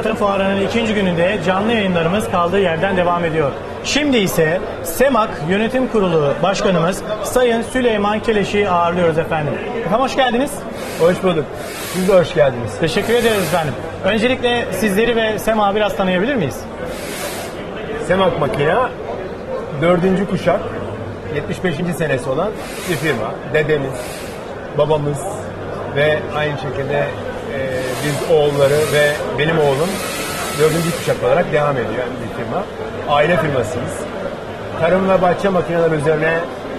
Tarım Fuarı'nın ikinci gününde canlı yayınlarımız kaldığı yerden devam ediyor. Şimdi ise SEMAK Yönetim Kurulu Başkanımız Sayın Süleyman Keleş'i ağırlıyoruz efendim. Efendim hoş geldiniz. Hoş bulduk. Siz de hoş geldiniz. Teşekkür ederiz efendim. Öncelikle sizleri ve SEMAK'ı biraz tanıyabilir miyiz? SEMAK Makina 4. kuşak 75. senesi olan bir firma. Dedemiz, babamız ve aynı şekilde biz oğulları ve benim oğlum 4. kuşak olarak devam ediyor bir firma. Aile firmasıyız. Tarım ve bahçe makineleri üzerine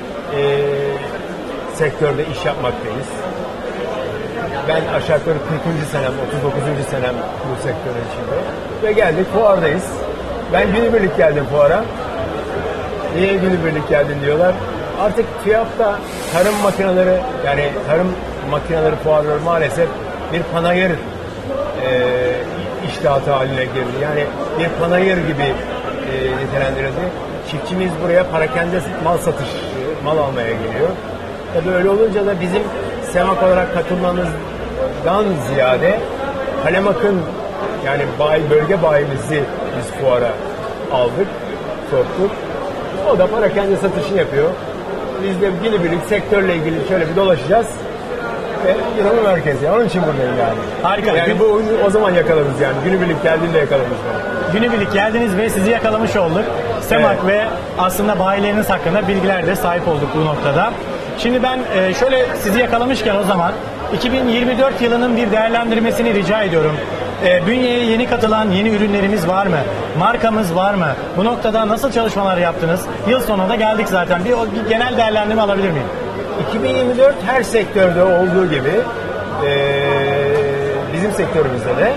sektörde iş yapmaktayız. Ben aşağı yukarı 40. senem, 39. senem bu sektörün içinde. Ve geldik, fuardayız. Ben günübirlik geldim fuara. Niye günübirlik geldin diyorlar. Artık TÜYAP'ta tarım makineleri, yani tarım makineleri fuarları maalesef bir panayır iştihatı haline girdi. Yani bir panayır gibi nitelendirildi. Çiftçimiz buraya parakende mal satış, mal almaya geliyor. Tabii öyle olunca da bizim SEMAK olarak katılmamızdan ziyade Kalemak'ın, yani bölge bayimizi biz fuara aldık, soktuk. O da parakende satışını yapıyor. Biz de günübirlik sektörle ilgili şöyle bir dolaşacağız. Ve İran'ın merkezi. Onun için buradayım yani. Harika. Yani bu o zaman yakalamış yani. Günübirlik geldiğinde yakalamış beni. Günübirlik geldiniz ve sizi yakalamış olduk. SEMAK Evet. ve aslında bayileriniz hakkında bilgiler de sahip olduk bu noktada. Şimdi ben şöyle sizi yakalamışken o zaman 2024 yılının bir değerlendirmesini rica ediyorum. Bünyeye yeni katılan yeni ürünlerimiz var mı? Markamız var mı? Bu noktada nasıl çalışmalar yaptınız? Yıl sonuna da geldik zaten. Bir genel değerlendirme alabilir miyim? 2024 her sektörde olduğu gibi bizim sektörümüzde de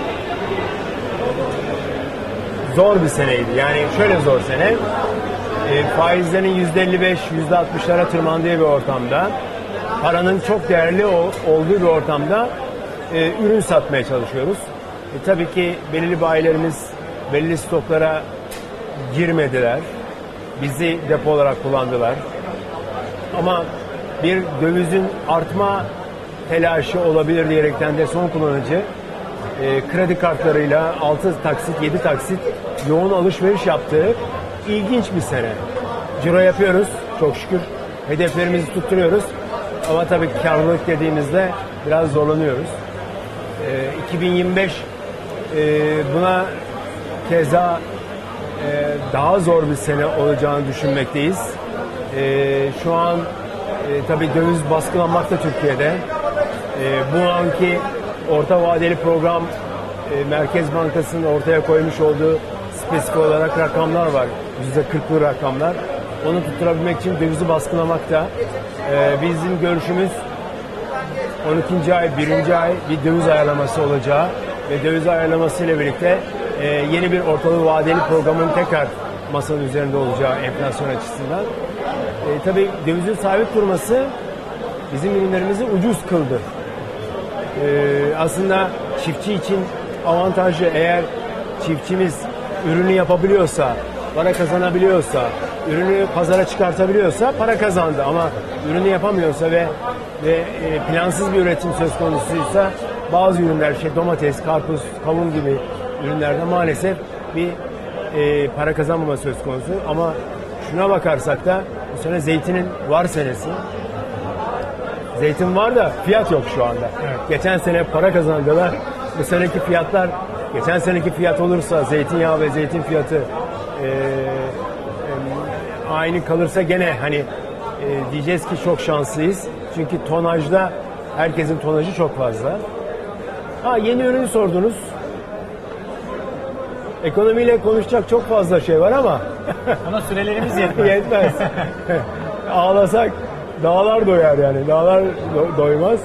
zor bir seneydi. Yani şöyle zor sene. Faizlerin %55, %60'lara tırmandığı bir ortamda, paranın çok değerli olduğu bir ortamda ürün satmaya çalışıyoruz. Tabii ki belirli bayilerimiz belirli stoklara girmediler. Bizi depo olarak kullandılar. Ama bir dövizin artma telaşı olabilir diyerekten de son kullanıcı kredi kartlarıyla 6 taksit, 7 taksit yoğun alışveriş yaptığı ilginç bir sene. Ciro yapıyoruz çok şükür. Hedeflerimizi tutturuyoruz. Ama tabii karlılık dediğimizde biraz zorlanıyoruz. 2025 buna keza daha zor bir sene olacağını düşünmekteyiz. Şu an tabii döviz baskılanmakta Türkiye'de. Bu anki orta vadeli program Merkez Bankası'nın ortaya koymuş olduğu spesifik olarak rakamlar var. %40'lı rakamlar. Onu tutturabilmek için dövizi baskılamakta. Bizim görüşümüz 12. ay, 1. ay bir döviz ayarlaması olacağı ve döviz ayarlaması ile birlikte yeni bir ortalığı vadeli programın tekrar masanın üzerinde olacağı enflasyon açısından. Tabii dövizin sabit durması bizim ürünlerimizi ucuz kıldı. Aslında çiftçi için avantajlı, eğer çiftçimiz ürünü yapabiliyorsa, para kazanabiliyorsa, ürünü pazara çıkartabiliyorsa para kazandı, ama ürünü yapamıyorsa ve plansız bir üretim söz konusuysa bazı ürünler, domates, karpuz, kavun gibi ürünlerde maalesef bir para kazanmama söz konusu. Ama şuna bakarsak da bu sene zeytinin var senesi. Zeytin var da fiyat yok şu anda. Evet. Geçen sene para kazandılar. Bu seneki fiyatlar, geçen seneki fiyat olursa zeytinyağı ve zeytin fiyatı aynı kalırsa gene hani diyeceğiz ki çok şanslıyız. Çünkü tonajda herkesin tonajı çok fazla. Yeni ürünü sordunuz. Ekonomiyle konuşacak çok fazla şey var ama Ama sürelerimiz yetmez. Yetmez. Ağlasak dağlar doyar yani. Dağlar doymaz.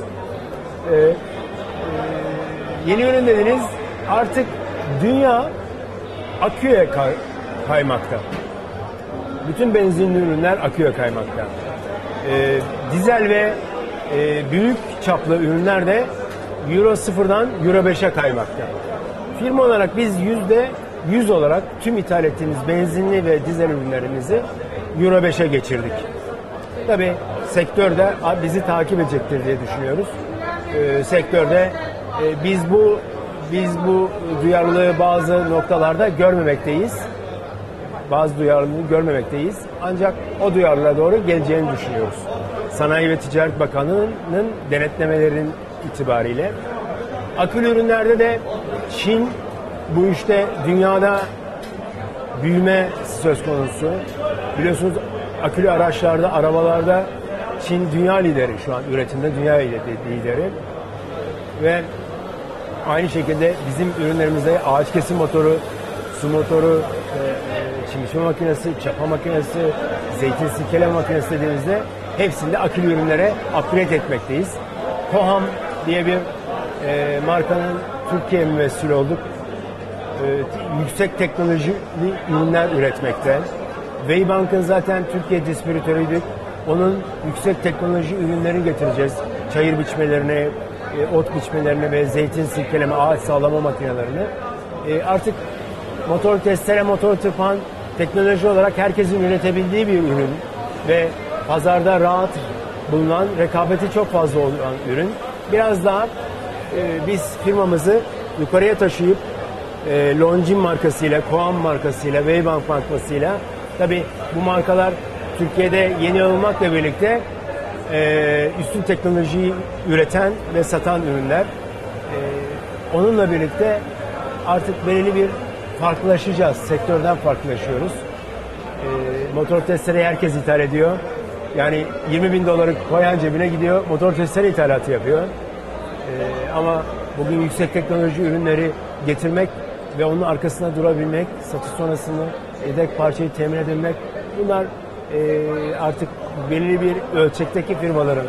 Yeni ürün dediniz. Artık dünya aküye kaymakta. Bütün benzinli ürünler aküye kaymakta. Dizel ve büyük çaplı ürünler de Euro 0'dan Euro 5'e kaymakta. Firma olarak biz %100 olarak tüm ithal ettiğimiz benzinli ve dizel ürünlerimizi Euro 5'e geçirdik. Tabii sektörde bizi takip edecektir diye düşünüyoruz. Sektörde biz bu biz bu duyarlılığı bazı noktalarda görmemekteyiz. Bazı duyarlılığı görmemekteyiz. Ancak o duyarlılığa doğru geleceğini düşünüyoruz. Sanayi ve Ticaret Bakanlığı'nın denetlemelerin itibariyle. Akülü ürünlerde de Çin bu işte dünyada büyüme söz konusu. Biliyorsunuz akülü araçlarda, arabalarda Çin dünya lideri şu an üretimde, dünya lideri. Ve aynı şekilde bizim ürünlerimizde ağaç kesim motoru, su motoru, çim biçme makinesi, çapa makinesi, zeytin silkeleme makinesi dediğimizde hepsinde akülü ürünlere upgrade etmekteyiz. Koham diye bir markanın Türkiye mümessili olduk. Yüksek teknolojili ürünler üretmekte. Weybank'ın zaten Türkiye distribütörüydük. Onun yüksek teknoloji ürünlerini getireceğiz. Çayır biçmelerini, ot biçmelerini ve zeytin silkeleme, ağaç sağlama makinelerini. Artık motor testere, motor tırpan teknoloji olarak herkesin üretebildiği bir ürün ve pazarda rahat bulunan, rekabeti çok fazla olan ürün. Biraz daha biz firmamızı yukarıya taşıyıp Longines markasıyla, Koham markasıyla, Weybank markasıyla, tabii bu markalar Türkiye'de yeni olmakla birlikte üstün teknolojiyi üreten ve satan ürünler. Onunla birlikte artık belirli bir farklılaşacağız. Sektörden farklılaşıyoruz. Motor testereyi herkes ithal ediyor. Yani 20 bin doları koyan cebine gidiyor, motor testere ithalatı yapıyor. Ama bugün yüksek teknoloji ürünleri getirmek ve onun arkasında durabilmek, satış sonrasında yedek parçayı temin edebilmek, bunlar artık belirli bir ölçekteki firmaların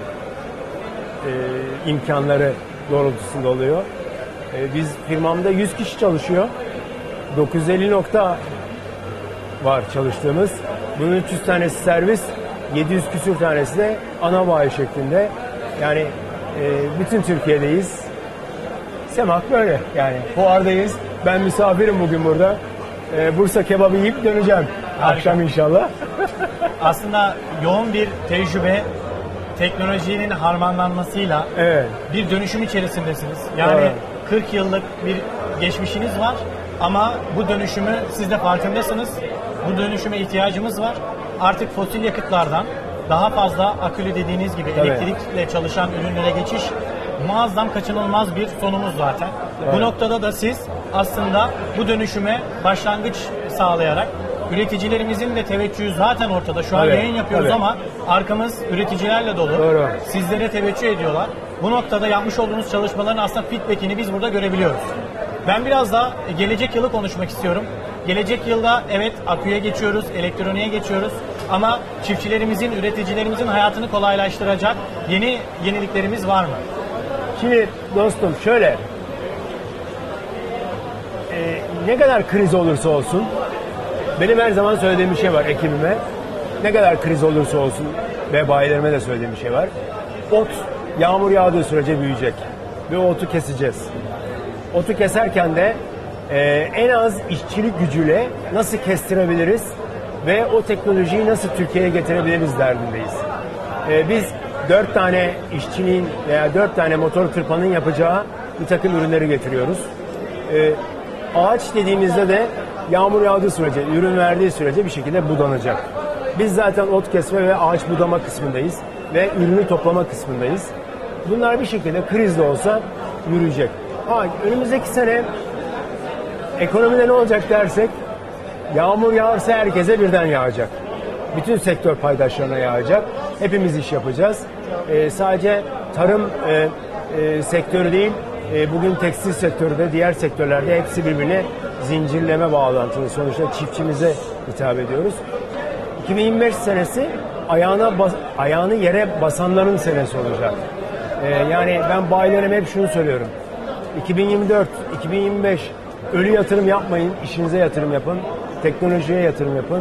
imkanları doğrultusunda oluyor. Biz firmamda 100 kişi çalışıyor. 950 nokta var çalıştığımız. Bunun 300 tanesi servis, 700 küsür tanesi de ana bayi şeklinde. Yani bütün Türkiye'deyiz. Semak böyle yani. Fuardayız. Ben misafirim bugün burada. Bursa kebabı yiyip döneceğim. Harika. Akşam inşallah. Aslında yoğun bir tecrübe, teknolojinin harmanlanmasıyla Evet. bir dönüşüm içerisindesiniz. Yani Evet. 40 yıllık bir geçmişiniz var ama bu dönüşümü siz de farkındasınız. Bu dönüşüme ihtiyacımız var. Artık fosil yakıtlardan daha fazla akülü dediğiniz gibi Evet. elektrikle çalışan ürünlere geçiş muazzam kaçınılmaz bir sonumuz zaten. Evet. Bu noktada da siz aslında bu dönüşüme başlangıç sağlayarak üreticilerimizin de teveccühü zaten ortada. Şu an Evet, yayın yapıyoruz tabii. ama arkamız üreticilerle dolu. Doğru. Sizlere teveccüh ediyorlar. Bu noktada yapmış olduğunuz çalışmaların aslında feedback'ini biz burada görebiliyoruz. Ben biraz da gelecek yılı konuşmak istiyorum. Gelecek yılda evet aküye geçiyoruz, elektroniğe geçiyoruz ama çiftçilerimizin, üreticilerimizin hayatını kolaylaştıracak yeniliklerimiz var mı? Şimdi dostum şöyle, ne kadar kriz olursa olsun, benim her zaman söylediğim bir şey var ekibime. Ne kadar kriz olursa olsun ve bayilerime de söylediğim bir şey var. Ot yağmur yağdığı sürece büyüyecek ve o otu keseceğiz. Otu keserken de en az işçilik gücüyle nasıl kestirebiliriz ve o teknolojiyi nasıl Türkiye'ye getirebiliriz derdindeyiz. Biz 4 tane işçiliğin veya 4 tane motor tırpanın yapacağı bir takım ürünleri getiriyoruz. Ağaç dediğimizde de yağmur yağdığı sürece, ürün verdiği sürece bir şekilde budanacak. Biz zaten ot kesme ve ağaç budama kısmındayız ve ürünü toplama kısmındayız. Bunlar bir şekilde krizde olsa yürüyecek. Önümüzdeki sene ekonomide ne olacak dersek, yağmur yağarsa herkese birden yağacak. Bütün sektör paydaşlarına yağacak. Hepimiz iş yapacağız. Sadece tarım sektörü değil, bugün tekstil sektörü de diğer sektörlerde hepsi birbirine zincirleme bağlantılı. Sonuçta çiftçimize hitap ediyoruz. 2025 senesi ayağını yere basanların senesi olacak. Yani ben bayilerime hep şunu söylüyorum. 2024, 2025 ölü yatırım yapmayın, işinize yatırım yapın, teknolojiye yatırım yapın,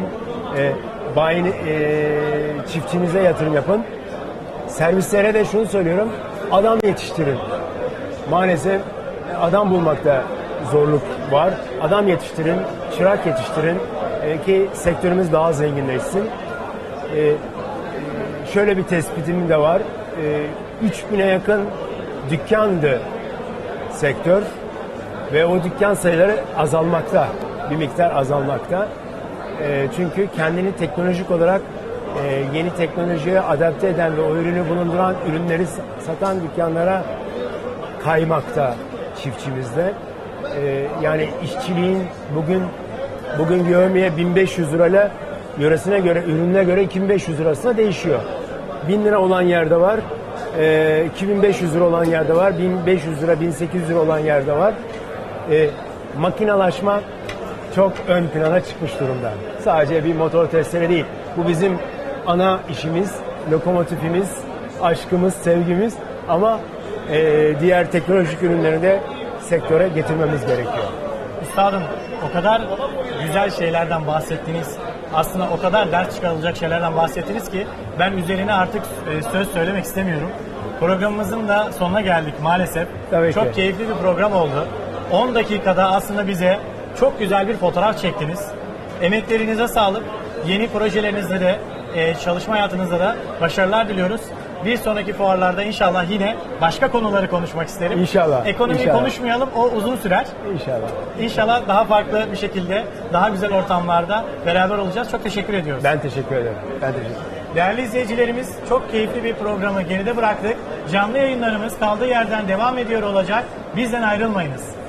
çiftçinize yatırım yapın. Servislere de şunu söylüyorum, adam yetiştirin. Maalesef adam bulmakta zorluk var. Adam yetiştirin, çırak yetiştirin ki sektörümüz daha zenginleşsin. Şöyle bir tespitim de var. 3000'e yakın dükkandı sektör Ve o dükkan sayıları azalmakta, bir miktar azalmakta. Çünkü kendini teknolojik olarak yeni teknolojiye adapte eden ve o ürünü bulunduran ürünleri satan dükkanlara kaymakta çiftçimizde. Yani işçiliğin bugün yevmiye 1500 lirayla yöresine göre, ürününe göre 2500 lirasına değişiyor. 1000 lira olan yerde var, 2500 lira olan yerde var, 1500 lira, 1800 lira olan yerde var. Makinalaşma çok ön plana çıkmış durumda. Sadece bir motor testere değil. Bu bizim ana işimiz, lokomotifimiz, aşkımız, sevgimiz ama diğer teknolojik ürünleri de sektöre getirmemiz gerekiyor. Üstadım, o kadar güzel şeylerden bahsettiniz. Aslında o kadar ders çıkarılacak şeylerden bahsettiniz ki ben üzerine artık söz söylemek istemiyorum. Programımızın da sonuna geldik maalesef. Tabii ki. Çok keyifli bir program oldu. 10 dakikada aslında bize çok güzel bir fotoğraf çektiniz. Emeklerinize sağlık. Yeni projelerinizde de çalışma hayatınızda da başarılar diliyoruz. Bir sonraki fuarlarda inşallah yine başka konuları konuşmak isterim. İnşallah. Ekonomiyi İnşallah. konuşmayalım, o uzun sürer. İnşallah. İnşallah daha farklı bir şekilde, daha güzel ortamlarda beraber olacağız. Çok teşekkür ediyoruz. Ben teşekkür ederim. Değerli izleyicilerimiz, çok keyifli bir programı geride bıraktık. Canlı yayınlarımız kaldığı yerden devam ediyor olacak. Bizden ayrılmayınız.